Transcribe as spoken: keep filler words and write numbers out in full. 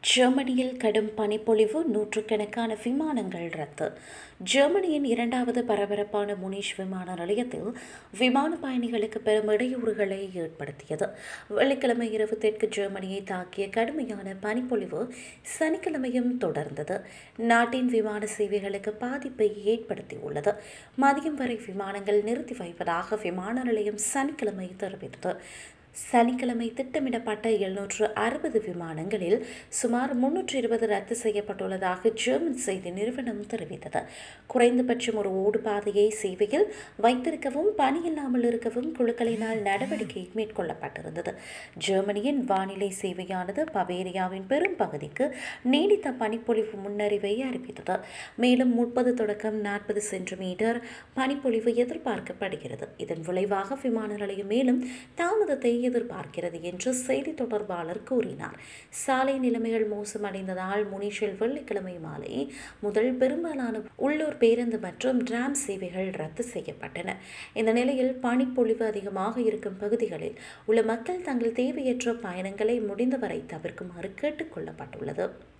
ஜெர்மனியில் கடும் பனிப்பொழிவு, நூற்றுக்கணக்கான விமானங்கள் ரத்து. ஜெர்மனியின் இரண்டாவது பரபரப்பான முனிஷ் விமான நிலையத்தில் விமான பயணிகளுக்கு பெரும் இடையூறுகளை ஏற்படுத்தியது. வெள்ளிக்கிழமை இரவு தெற்கு ஜெர்மனியை தாக்கிய கடுமையான பனிப்பொழிவு சனிக்கிழமையும் தொடர்ந்தது. நாட்டின் விமான சேவைகளுக்கு பாதிப்பை ஏற்படுத்தியுள்ளது. மதியம் வரை விமானங்கள் நிறுத்தி வைப்பதாக விமான நிலையம் சனிக்கிழமை தெரிவித்தது. சனிக்கிழமை திட்டமிடப்பட்ட எழுநூற்று அறுபது விமானங்களில் சுமார் முன்னூற்று இருபது ரத்து செய்யப்பட்டுள்ளதாக ஜெர்மன் செய்தி நிறுவனம் தெரிவித்தது. குறைந்தபட்சம் ஒரு ஓடுபாதையை சேவையில் வைத்திருக்கவும் பணியில்லாமல் இருக்கவும் குழுக்களினால் நடவடிக்கை மேற்கொள்ளப்பட்டிருந்தது. ஜெர்மனியின் வானிலை சேவையானது பவேரியாவின் பெரும் பகுதிக்கு நீடித்த பனிப்பொழிவு முன்னறிவை அறிவித்தது. மேலும் முப்பது தொடக்கம் நாற்பது சென்டிமீட்டர் பனிப்பொழிவு எதிர்பார்க்கப்படுகிறது. இதன் விளைவாக விமான நிலையம் மேலும் தாமதத்தை எதிர்பார்க்கிறது என்று செய்தி தொடர்பாளர் கூறினார். சாலை நிலைமைகள் மோசமடைந்ததால் முனிஷில் வெள்ளிக்கிழமை மாலை முதல் பெரும்பாலான உள்ளூர் பேருந்து மற்றும் டிராம் சேவைகள் ரத்து செய்யப்பட்டன. இந்த நிலையில் பனிப்பொழிவு அதிகமாக இருக்கும் பகுதிகளில் உள்ள மக்கள் தங்கள் தேவையற்ற பயணங்களை முடிந்தவரை தவிர்க்குமாறு கேட்டுக் கொள்ளப்பட்டுள்ளது.